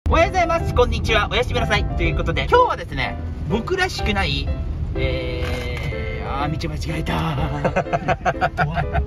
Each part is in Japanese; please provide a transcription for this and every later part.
おはようございます。こんにちは。おやすみなさい。ということで、今日はですね、僕らしくない、道間違えた。終わった。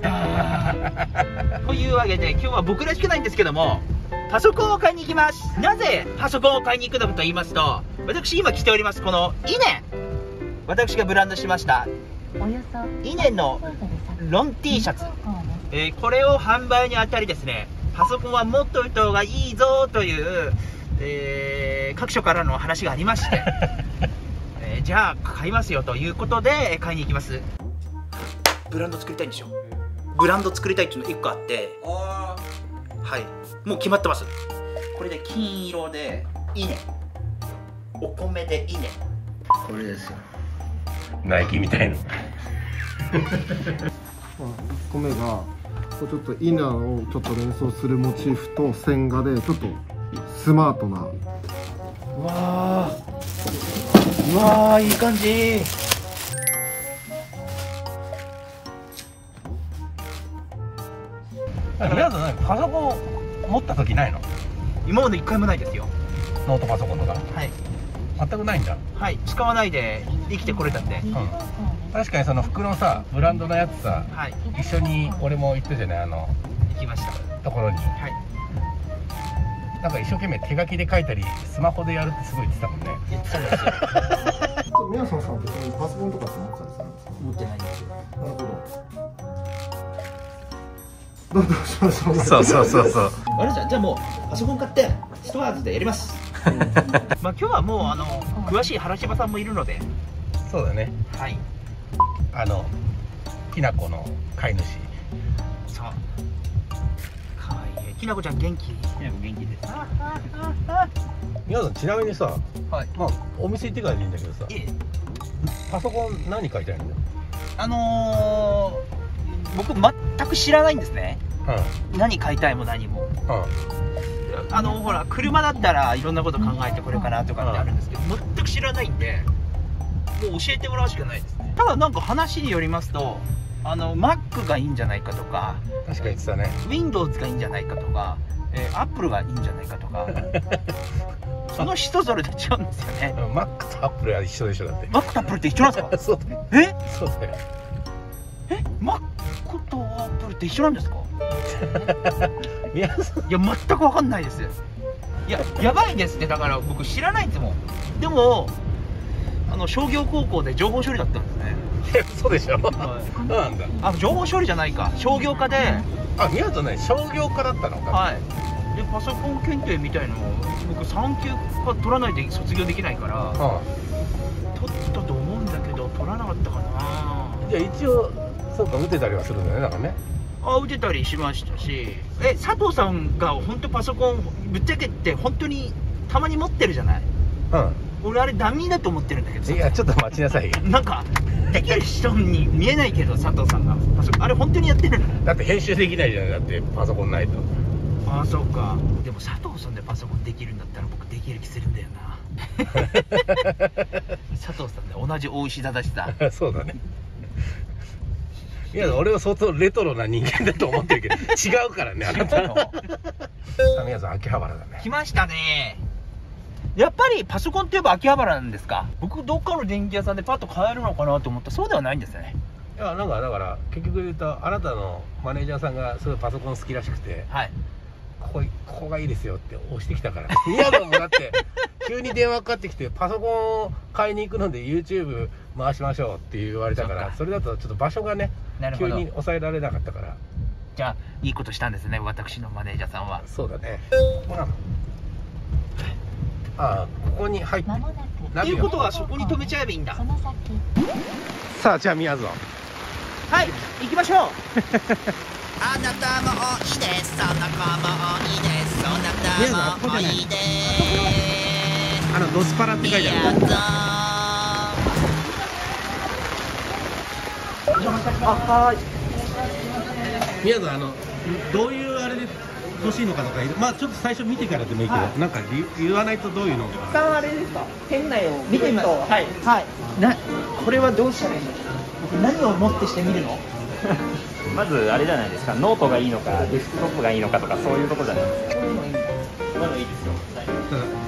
というわけで、今日は僕らしくないんですけども、パソコンを買いに行きます。なぜパソコンを買いに行くのかと言いますと、私今着ております、このイネ。私がブランドしました、イネのロン T シャツ。これを販売にあたりですね、パソコンは持っといた方がいいぞという、各所からの話がありまして、じゃあ買いますよということで買いに行きます。ブランド作りたいんですよ。ブランド作りたいっていうの1個あって、はい、もう決まってます。これで金色でイネ、お米でイネ、これですよ。 ナイキみたいな。 1個目がちょっとイナーをちょっと連想するモチーフと線画でちょっとスマートな。 うわーいい感じ。 皆さんパソコン持った時ないの？ 今まで1回もないですよ。 ノートパソコンとか。 はい、 全くないんだ。 はい、使わないで生きてこれたんで、 確かにその服のさ、ブランドのやつさ、 はい、 一緒に俺も行ったじゃない、 行きましたところに、 はい、 なんか一生懸命手書きで書いたりスマホでやるってすごい言ってたもんね。 言ってたんですよ。 宮さんってパソコンとかって持ってたりするんですか？ 持ってないんですよ。 なるほど。そう。 あれじゃん、じゃあもうパソコン買ってストアーズでやります。まあ今日はもう詳しい原島さんもいるので。 そうだね。 はい。 きなこの飼い主。 そう。かわいい。きなこちゃん元気？きなこ元気です。 皆さんちなみにさ、 はい。 まあお店行ってからでいいんだけどさ、パソコン何書いてあるんだよ。 僕全く知らないんですね。何買いたいも何も。ほら車だったらいろんなこと考えてこれかなとかってあるんですけど、全く知らないんで、もう教えてもらうしかないですね。ただなんか話によりますと、Mac がいいんじゃないかとか、 確か言ってたね。 Windows がいいんじゃないかとか、Apple がいいんじゃないかとかその人それで違うんですよね。 Mac と Apple は一緒でしょ。だって Mac と Apple って一緒なんですか？ そうだよ。そうだよ。 Mac と Apple って一緒なんですか？ 宮さん、 いや全く分かんないです。いややばいですって。だから僕知らないんですもん。でも商業高校で情報処理だったんですね。 そうでしょ。 はい、 なんだ。 情報処理じゃないか、商業科で。 宮さんね、商業科だったのか。 はい。でパソコン検定みたいのを僕3級か取らないで卒業できないから、取ったと思うんだけど取らなかったかな。 じゃあ一応そうか、打てたりはするんだね、なんかね。 打てたりしましたし、佐藤さんが本当パソコンぶっちゃけって本当にたまに持ってるじゃない。俺あれダミーだと思ってるんだけど。 いやちょっと待ちなさいよ。 なんかできる人に見えないけど、佐藤さんがあれ本当にやってるの？ だって編集できないじゃない。だってパソコンないと。 そうか。でも佐藤さんでパソコンできるんだったら僕できる気するんだよな。佐藤さんで同じ大石正さ。 そうだね。いや俺は相当レトロな人間だと思ってるけど違うからね、あなたの。宮さん秋葉原だね。来ましたね。やっぱりパソコンって言えば秋葉原なんですか？僕どっかの電気屋さんでパッと買えるのかなと思ったらそうではないんですね。 いやなんかだから結局言うと、あなたのマネージャーさんがすごいパソコン好きらしくて、はい、ここがいいですよって押してきたから、宮さんもだって急に電話かかってきてパソコンを買いに行くので YouTube 回しましょうって言われたから、それだとちょっと場所がね急に抑えられなかったから。 じゃあいいことしたんですね、私のマネージャーさんは。そうだね。ここなの。ここに入ってっていうことはそこに止めちゃえばいいんだ。 さあじゃあみやぞん、 はい行きましょう。 あなたもいいです、その子もいいです、そなたもいいです。 ノスパラって書いてある。 はい。 みやぞんどういうあれで欲しいのかとか、まあちょっと最初見てからでもいいけど、なんか言わないとどういうの一旦あれですか、店内を見てみます。はいはい。これはどうしたらいいの？僕何をもってして見るの？ まずあれじゃないですか、ノートがいいのかデスクトップがいいのかとか、そういうとこじゃないですか。まだいいですよ。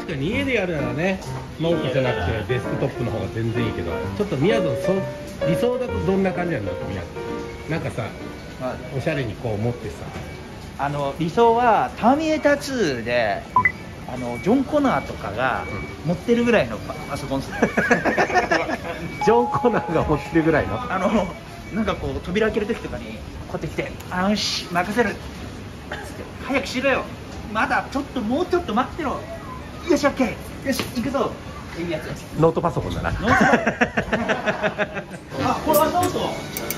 かに家でやるならね、ノートじゃなくてデスクトップの方が全然いいけど、ちょっとみやぞん理想だとどんな感じなんだろう。みやぞんなんかさ、おしゃれにこう持ってさ、 理想はターミネーター2でジョン・コナーとかが持ってるぐらいのパソコンですね。 ジョン・コナーが持ってるぐらいのなんかこう扉開ける時とかにこうやって来て「よし任せる」っつって「早くしろよ、まだちょっともうちょっと待ってろ、よし OK よし行くぞ」っていうやつです。 ノートパソコンだな。 ノートあ、これはノート。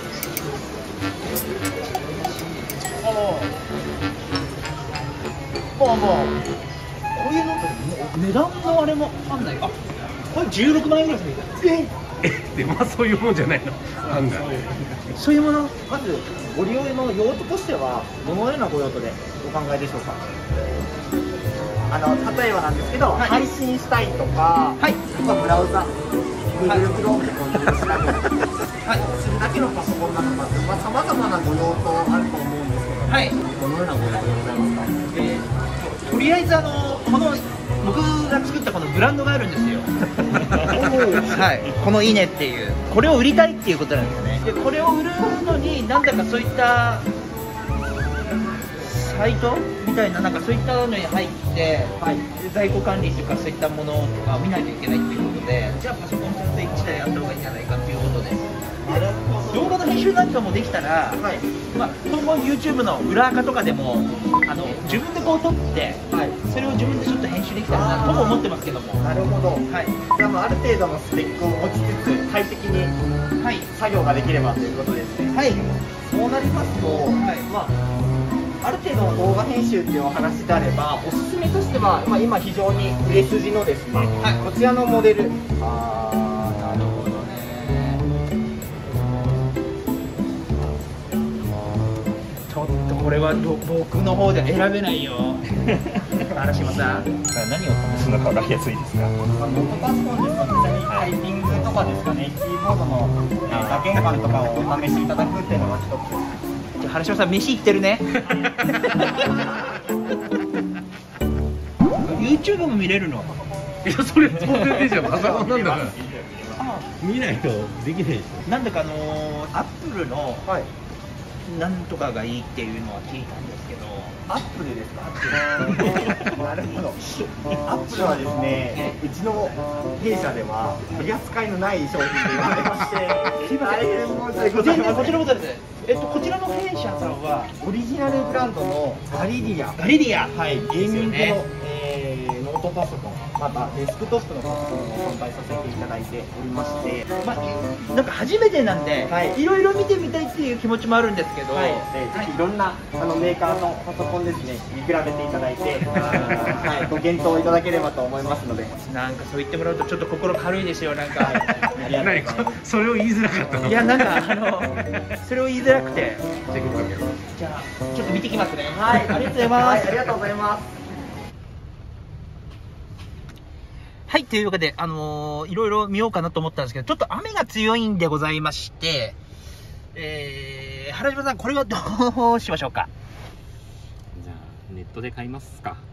もうこういうのって値段のあれもわかんない。あ、これ16万円ぐらいする。 でまあそういうもんじゃないの。なんだ。 そういうもの、まずご利用の用途としてはどのようなご用途でお考えでしょうか。 例えばなんですけど、 はい、 配信したいとか、はい、ブラウザ、Google Chrome で購入したり、はい、するだけのパソコンなのか、さまざまなご用途あると思うんですけど、はい、どのようなご用途でございますか。 とりあえずこの僕が作ったこのブランドがあるんですよ。はい、このイネっていう、これを売りたいっていうことなんですよね。でこれを売るのになんだかそういったサイトみたいな、なんかそういったのに入って、はい、在庫管理とかそういったものとかを見ないといけないっていうことで、じゃあパソコンちゃんと1台やった方がいいんじゃないかっていうことで、動画の編集なんかもできたら、はい、まあ、今後 YouTube の裏垢とかでも自分でこう撮って、はい、それを自分でちょっと編集できたらなとも思ってますけども。 なるほど、はい、じゃあある程度のスペックを持ちつつ快適に、はい、作業ができればということですね。はい、そうなりますと、はい、まある程度の動画編集っていうお話であれば、おすすめとしては、今非常に売れ筋のですね、はい、こちらのモデル。 あー、なるほどね。ちょっとこれは僕の方で選べないよ。原島さん、 何を試すのか分かりやすいですか。 ノートパソコンですと、実際にタイピングとかですかね、キーボードの打鍵感とかをお試しいただくっていうのが一つ。 原島さん、飯行ってるね。YouTube も見れるの。 いや、それ当然でしょ。パソコンなんだから見ないとできないでしょ。 なんだかアップルの、はい、なんとかがいいっていうのは聞いたんですけど。 アップルですか。なるほど。アップルはですね、うちの弊社では取り扱いのない商品で言われまして、大変申し訳ございません。 こちらこそです。こちらの弊社さんはオリジナルブランドのガリディア、 はい、 ゲーミングの、ノートパソコン、またデスクトップのパソコンを販売させていただいておりまして、 なんか初めてなんで、 はい、 いろいろ見てみたいっていう気持ちもあるんですけど、 はい、ぜひいろんなメーカーのパソコンですね、見比べていただいて、はい、ご検討いただければと思いますので。 なんかそう言ってもらうとちょっと心軽いですよ。なんか何それを言いづらかったの。 いや、なんかそれを言いづらくて。じゃあちょっと見てきますね。はい、ありがとうございます。 はい、ありがとうございます。 はい、というわけで、いろいろ見ようかなと思ったんですけど、ちょっと雨が強いんでございまして、原島さん、これはどうしましょうか。 じゃあネットで買いますか。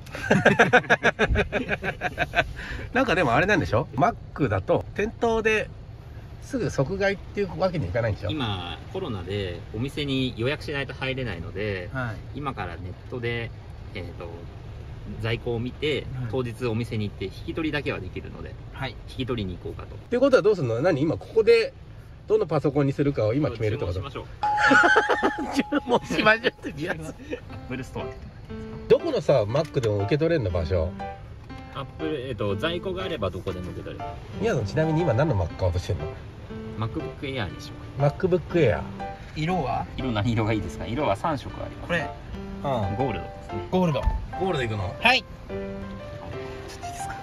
なんかでもあれなんでしょ、Mac だと店頭ですぐ即買いっていうわけにいかないんでしょ。 今コロナでお店に予約しないと入れないので、はい、今からネットで、在庫を見て、当日お店に行って引き取りだけはできるので、はい、引き取りに行こうかと。 っていうことはどうするの。何今ここでどのパソコンにするかを今決めるってこと。注文しましょう。注文しましょうってやつ。 アップルストアってどこのさ Mac でも受け取れるの場所。 アップル在庫があればどこでも受け取れる。 宮野ちなみに今何の Mac 買おうとしてるの。 MacBook Air にしよう。 MacBook Air。 色は何色がいいですか。色は3色あります。 これ、 ゴールドですね。 ゴールド。 ゴールドいくの。 はい。 ちょっといいですか。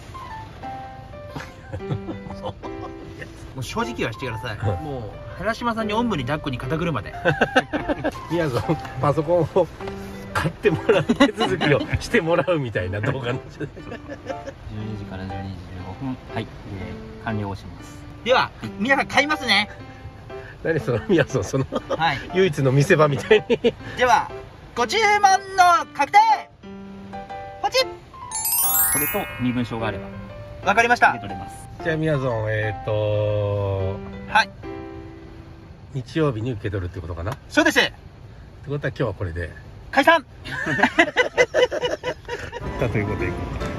もう正直はしてください。もう原島さんにおんぶに抱っこに肩車で。 宮野パソコンを買ってもらう手続きをしてもらうみたいな動画の12 時から12時15分、はい、完了します。 では皆さん買いますね。 何その宮野その、 はい、 唯一の見せ場みたいに。 ではご注文の確定。ポチッ。 これと身分証があればわかりました。 受け取れます。 じゃあみやぞんはい。 日曜日に受け取るってことかな。 そうです。 ってことは今日はこれで解散ということで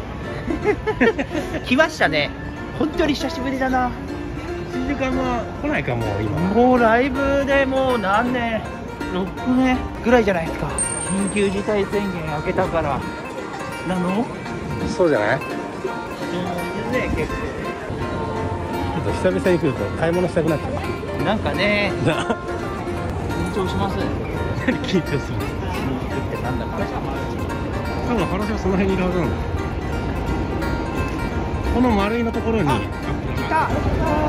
来ましたね。本当に久しぶりだな。 新宿は来ないかもう今。 もうライブでもう何年、6年ぐらいじゃないですか。緊急事態宣言明けたからなの。 そうじゃない。 ね、結構ちょっと久々に来ると買い物したくなっちゃう。 なんかね、緊張します。 何緊張する。 新宿ってなんだか。 多分話はその辺にいるはずなんだ。この丸いのところに。 いた。こ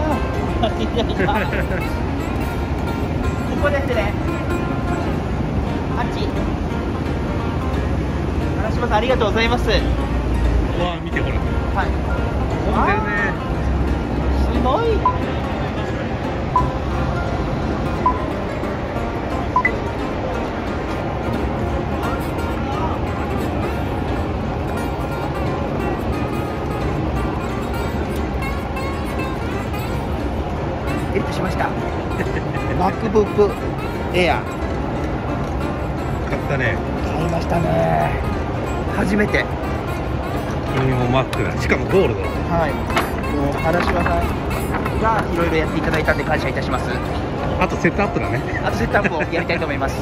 こですね。あっち。話します。ありがとうございます。 うわ見てほら。 はい。 混んでるね。 すごい。ゲットしました。MacBook Air。 買ったね。 買いましたね。初めて。 君もマックだ。しかもゴールド。 はい。もう原島さんがいろいろやっていただいたんで感謝いたします。 あとセットアップだね。 あとセットアップをやりたいと思います。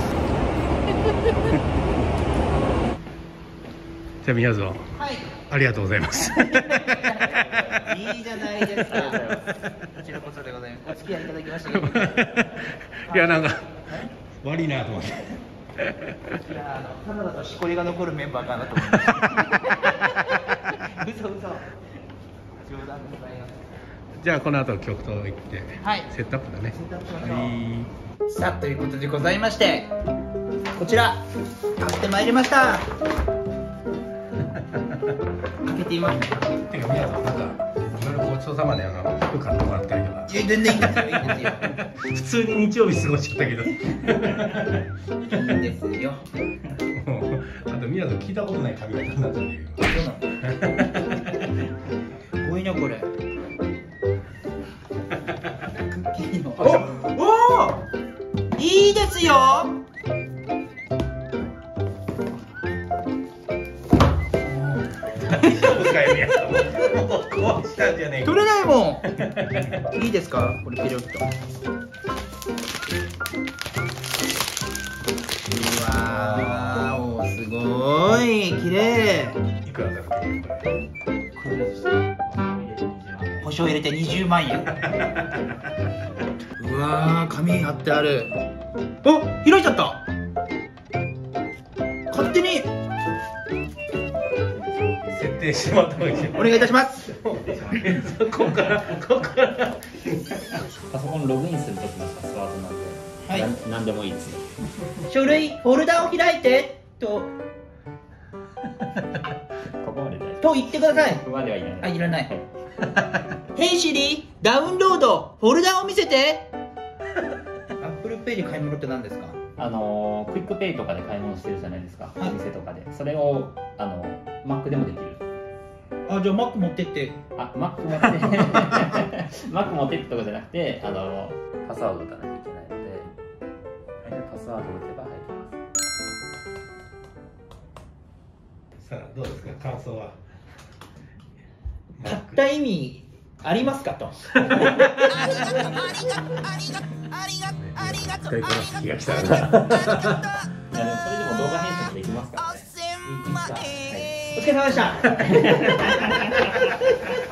じゃあみやぞん、 はい。 ありがとうございます。 いいじゃないですか。こちらこそでございます。お付き合いいただきまして。 いやなんか悪いなと思って。 いやカナダとしこりが残るメンバーかなと思いました。嘘。冗談でございます。 じゃあこの後極東行って、 はい。 セットアップだね。 セットアップしましょう。 はい。 さあということでございまして、こちら買ってまいりました。開けてみますね。 てかみやぞんなんかいろいろごちそうさまで服買ってもらったりとか。 いや全然いいんですよ。いいんですよ。 普通に日曜日過ごしてきたけど。 いいんですよ。 あとみやぞん聞いたことない髪型になっちゃってるよ。 すごいなこれ。おいいですよ。取れないもん。いいですかこれペロッと。うわーすごい綺麗。 いくらだっけこれ。 保証入れて20万円。うわー紙貼ってある。お開いちゃった。勝手に設定してもらった方がいいですよ。 お願いいたします。 ここからパソコンログインするときのパスワードなんで、 はい、 何でもいいですよ。 書類フォルダを開いてとここまで大丈夫と言ってください。 ここまではいらない。 あ、いらない。ヘイシリダウンロードフォルダを見せて。Apple Pay で買い物って何ですか？ クイックペイとかで買い物してるじゃないですか、お店とかで。それをMac でもできる。 あ、じゃあ Mac 持ってって。 あ、Mac 持ってMac 持ってってとかじゃなくて、パスワード打たなきゃいけないので、パスワードを打てば入りさあどうですか感想は。 買った意味ありますかと。 使いこなす気がしたな。 ます。いやでもそれでも動画編集もできますからね。 お疲れ様でした。